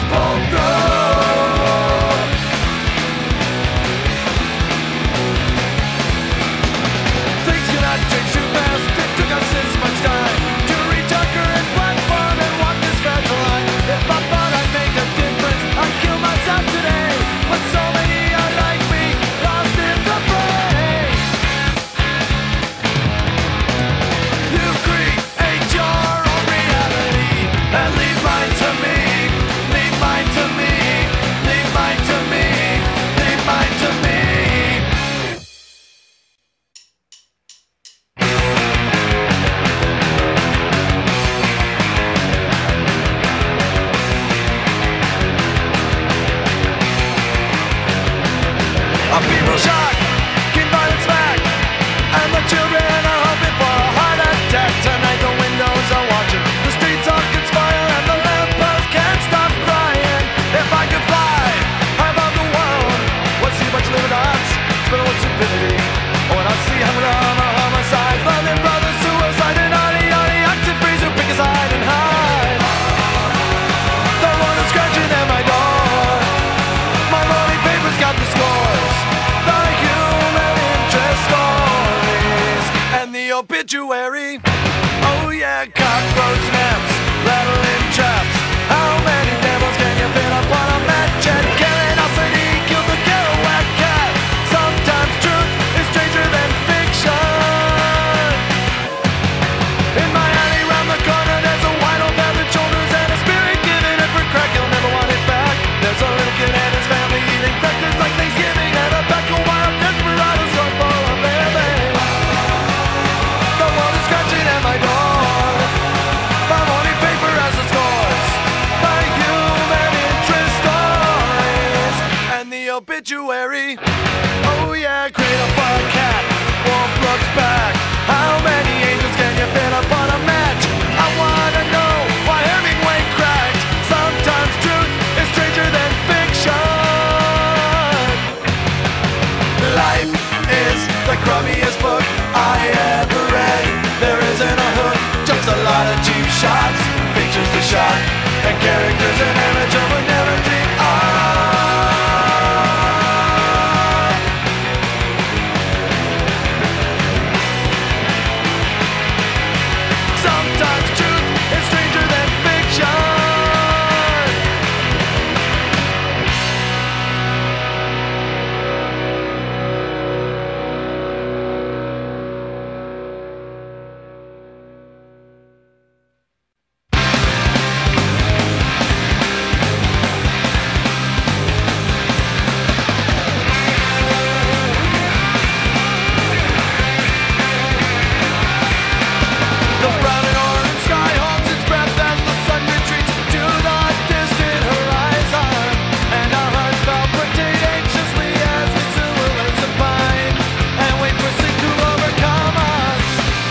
pull through. Things cannot change too fast. It took us this much time to reach our current platform and walk this fragile line. If I thought I'd make a difference, I'd kill myself today. But so many are like me, lost in the fray. You create your own reality and leave mine to me. Leave mine to me. Leave mine to me. Leave mine to me. Our people shock, keep violence back, and the children are hoping for a heart attack. Tonight the windows are watching, the streets all conspire, and the lamppost can't stop crying. If I could fly above the world, would see much living arts, spin with stupidity. When I see homicides, London brothers, suicide, and oxygen freeze who pick a side and hide. The one is scratching at my door. My morning paper's got the scores, the human interest stories, and the obituary. Oh yeah, cockroach naps, rattling traps. How many devils can you fit up on a match? And curiosity killed the Kerouac cat. Sometimes truth is stranger than fiction. In my alley round the corner, there's a wide old feathered shoulders and a spirit giving it for crack. He'll never want it back. There's a little kid and his family eating breakfast like Thanksgiving, and a pack of wild desperados run full of living. The world is scratching at my door. My morning paper has the scores, the human interest stories, and the obituary. Oh yeah, cradle for a cat, wolf looks back. How many angels can you fit up on a match? I wanna know why Hemingway cracked. Sometimes truth is stranger than fiction. Life is the crummiest book I ever read. There isn't a hook, just a lot of cheap shots, pictures to shock, and characters an amateur would never dream of. Sometimes truth is stranger than fiction. The brown and orange sky holds its breath as the sun retreats to the distant horizon, and our hearts palpitate anxiously as we silhouette supine and wait for sleep to overcome us.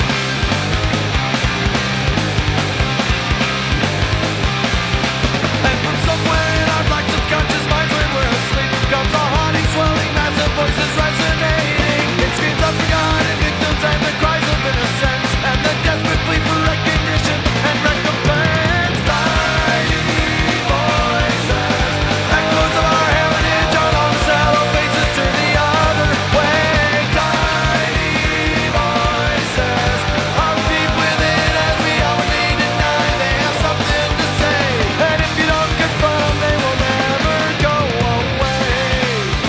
And from somewhere in our black subconscious minds when we're asleep comes a haunting, swelling, massive voices resonating. It screams of forgotten victims and the cries of innocence, and the desperate plea for recognition and recompense. Tiny voices, echoes of our heritage on all the sallow faces, turn the other way. Tiny voices are deep within as we outwardly deny they have something to say, and if you don't confront them, they will never go away.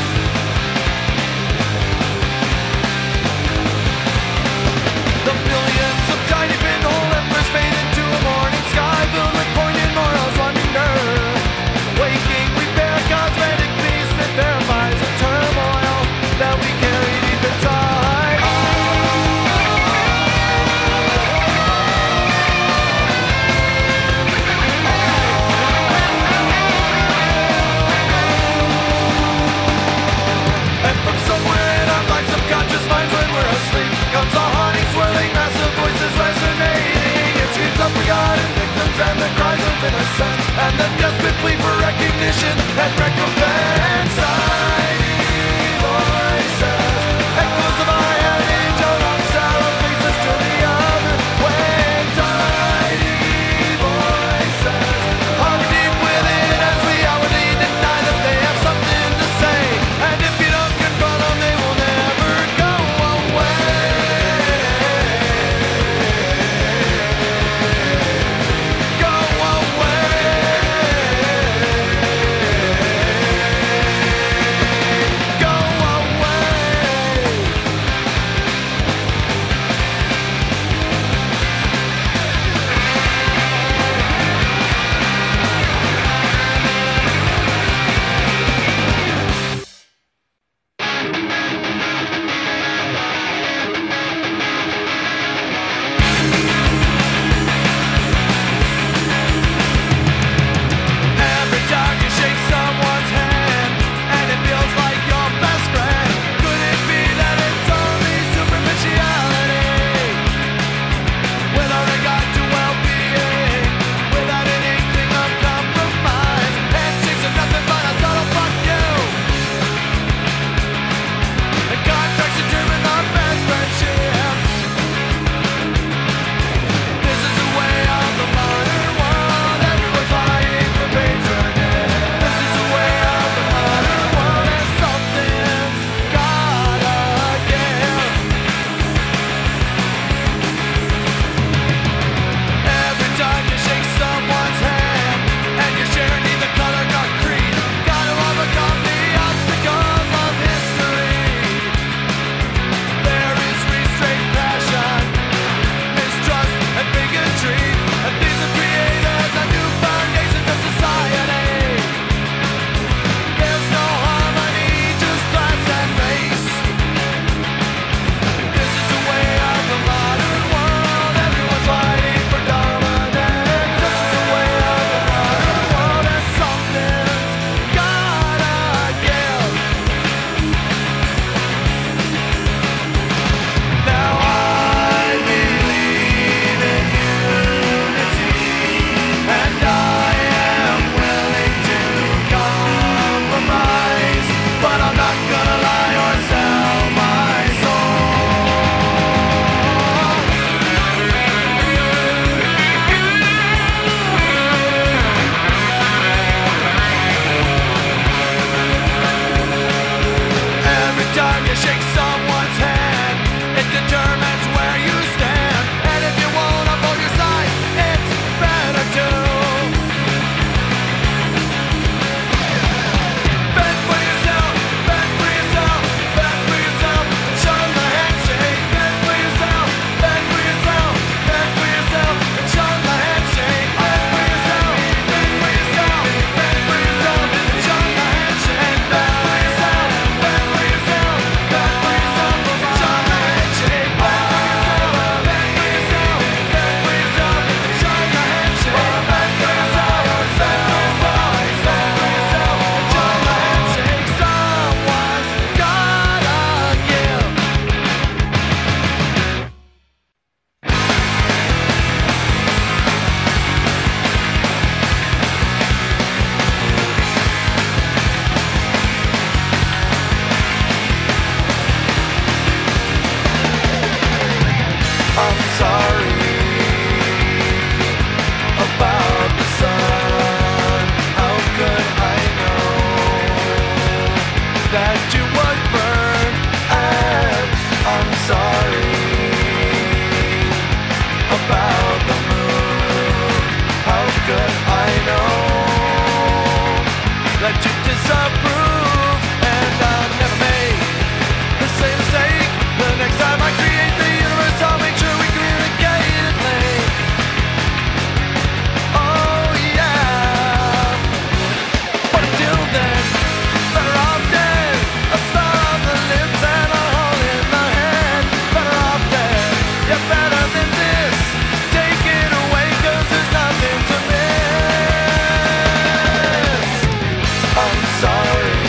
The billions of tiny pinhole embers fade into a morning sky filled with poignant morals wonder. Waking, we bear cosmetic peace that verifies the turmoil that we carry deep inside. And from somewhere in our black subconscious minds when we're asleep comes a haunting, swirling, massive voices resonating. It screams of forgotten victims and the cries of innocence, and the desperate plea for recognition and recompense. Tiny voices, echoes of our heritage on all the sallow faces, turn the other way. Tiny voices are deep within as we that you disapprove. And I'll never make the same mistake the next time I create the universe. I'll make sure we communicate it late. Oh yeah. But until then, better off dead. A star on the lips and a hole in the head. Better off dead, yeah, better than this. Take it away, 'cause there's nothing to miss. I'm sorry.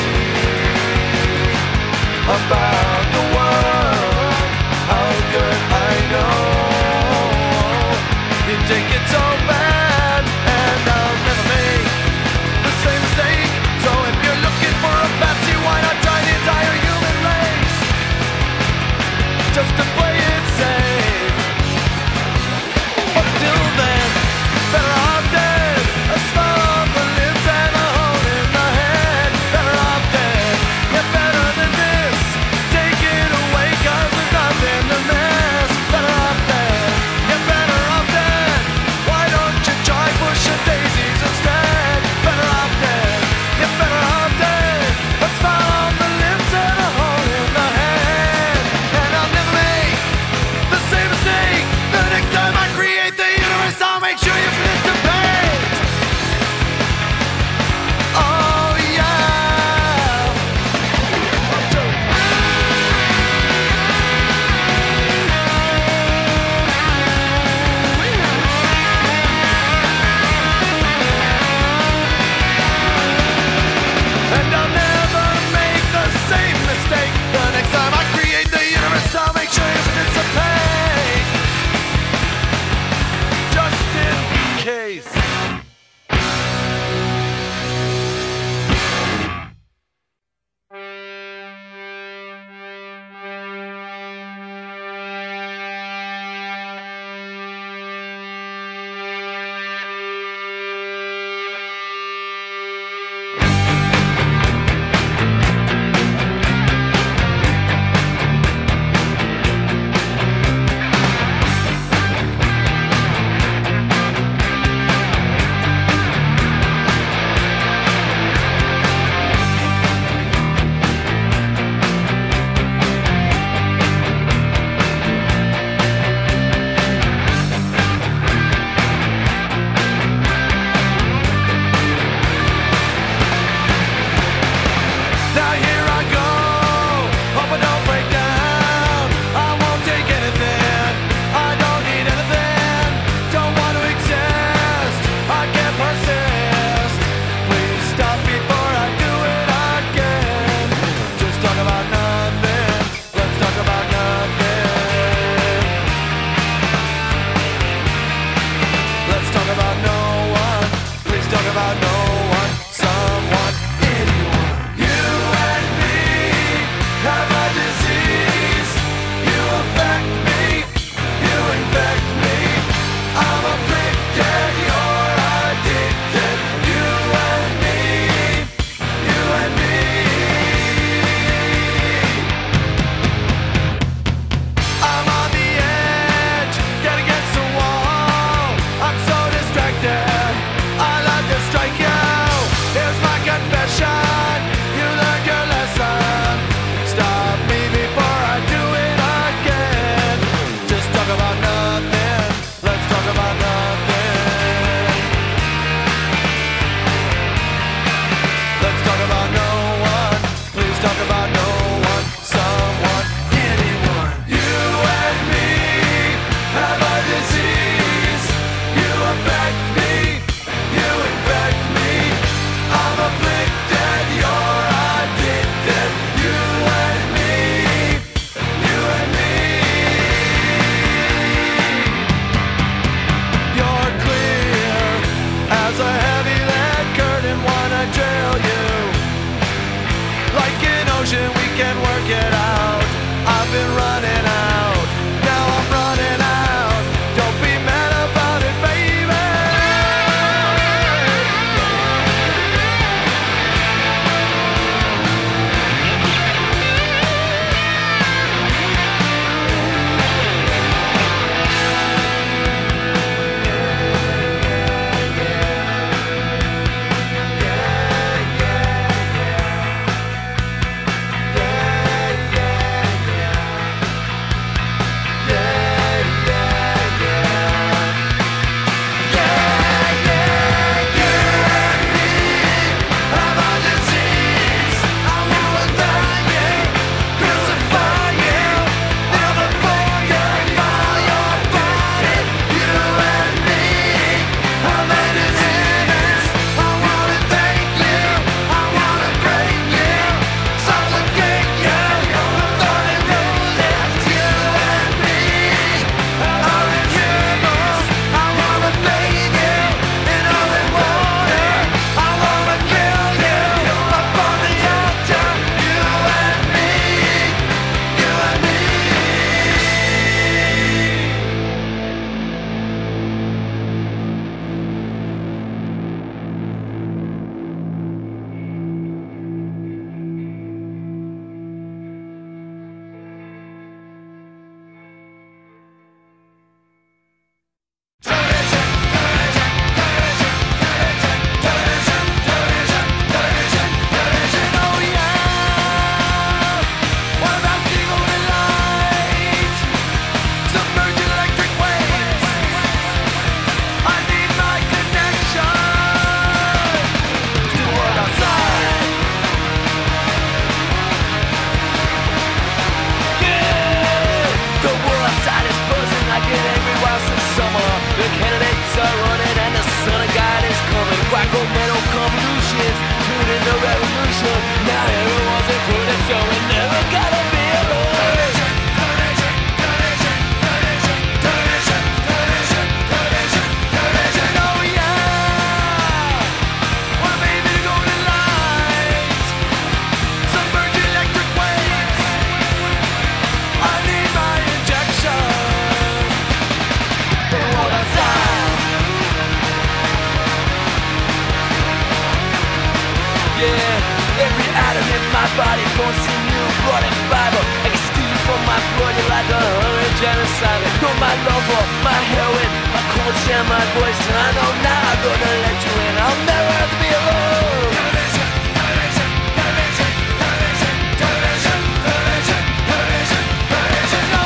yeah. Every atom in my body going to new blood and fiber. I can steal from my blood, you're like a hurry genocide. You're my lover, my heroine, my cold share, my voice. And I know now I'm gonna let you in. I'll never have to be alone. Television, television, television, television, television, television, television, television. Oh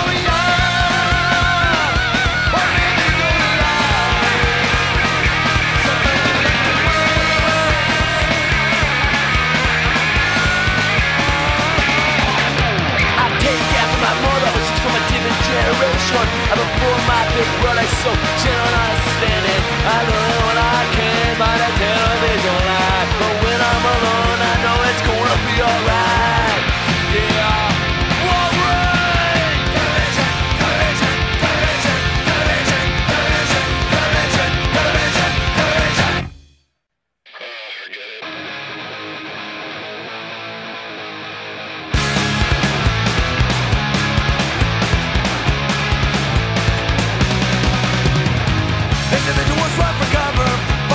yeah, what made me go alive? I take after my mother, but she's from a different generation. I'm before my big brother, so she don't understand it. I learn what I can by the television light, but when I'm alone, I know it's gonna be alright. Yeah. Wolverine! Television, television, television, television, television, television, television, television. Forget it. Individuals run for cover.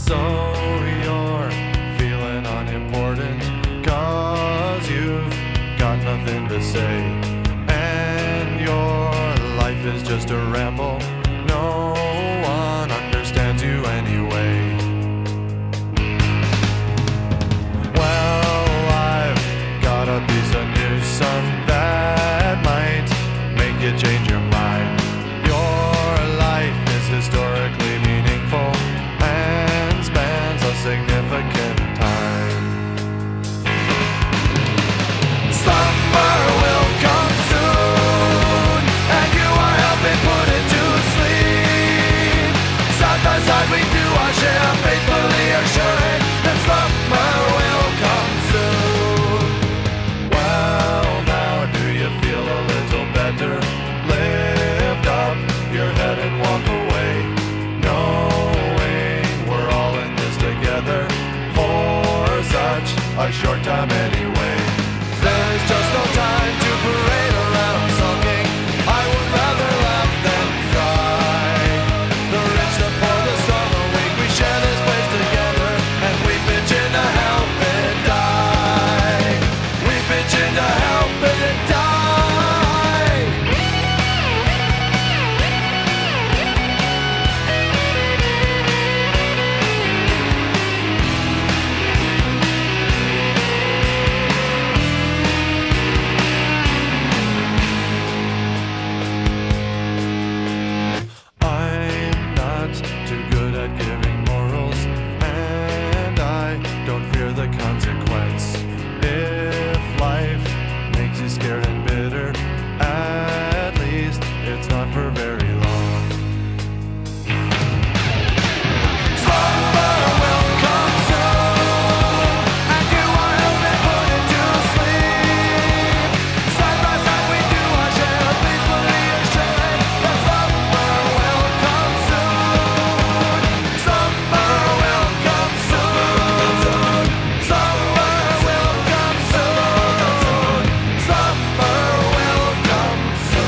So you're feeling unimportant, 'cause you've got nothing to say, and your life is just a ramble. No one understands you anyway. Well, I've got a piece of news, son, that might make you change your mind. Your life is historically meaningful and spans a significant time. Summer will come soon, and you are helping put it to sleep. Side by side we do our share, faithfully assuring that summer will come soon. Well, now do you feel a little better? Lift up your head and walk away, knowing we're all in this together for such a short time anyway. There's just no time to parade around sulking. I would rather laugh than cry. The rich, the poor, the strong, the weak, we share this place together, and we pitch in to help it die. We pitch in to help it die. I'm not too good at giving morals, and I don't fear the consequence. If life makes you scared and bitter, at least it's not for very long. Summer will come soon, and you are helping put it to sleep. Side by side we do our share, faithfully assuring that summer will come soon. Summer will come soon. Summer will come soon. Summer will come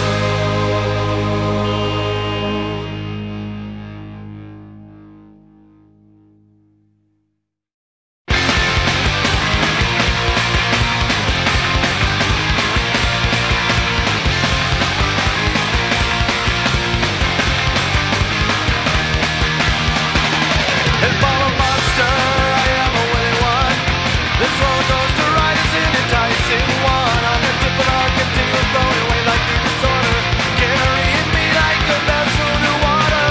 If I'm a monster, I am a willing one. This roller coaster ride is an enticing one. On the tip of our continuum, throwing away like new disorder, carrying me like a vessel to water.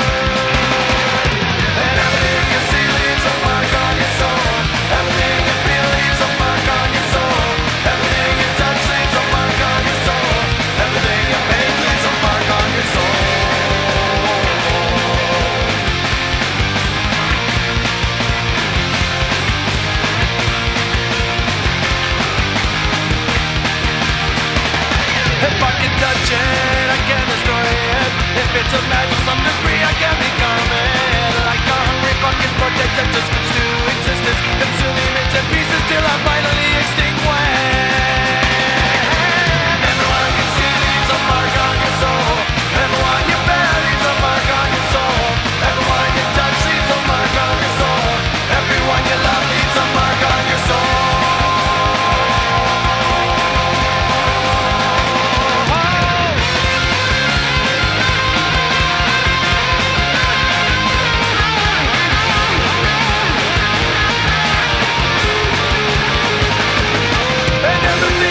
And everything you see leaves a mark on your soul. Everything you feel leaves a mark on your soul. Everything you touch leaves a mark on your soul. Everything you make leaves a mark on your soul. If I can touch it, I can destroy it. If it's a match to some degree, I can become it. Like a hungry fucking vortex that just switch to existence, consuming me to pieces till I'm finally extinguished. And everyone you see leaves a mark on your soul. Everyone you bear leaves a mark on your soul. Everyone you touch leaves a mark on your soul. Everyone you love leaves a mark on your soul. And everything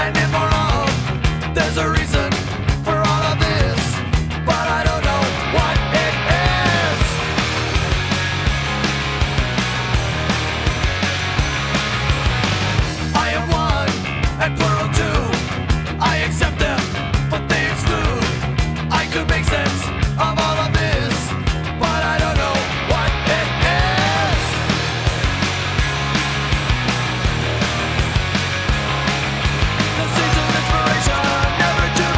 and immoral. There's a reason for all of this, but I don't know what it is. I am one and plural too. I accept them, but they exclude. I could make sense of all of this, but I don't know what it is. The seeds of inspiration never do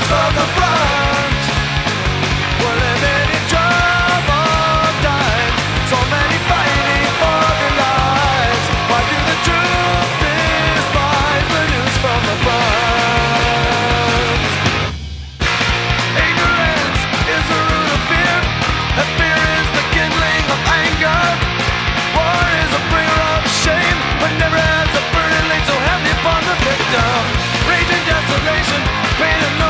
news from the front. We're living in troubled times, so many fighting for their lives. Why do the troops despise the news from the front? Ignorance is the root of fear, and fear is the kindling of anger. War is a bringer of shame, but never has a burden laid so heavy upon the victim. Rage and desolation, pain and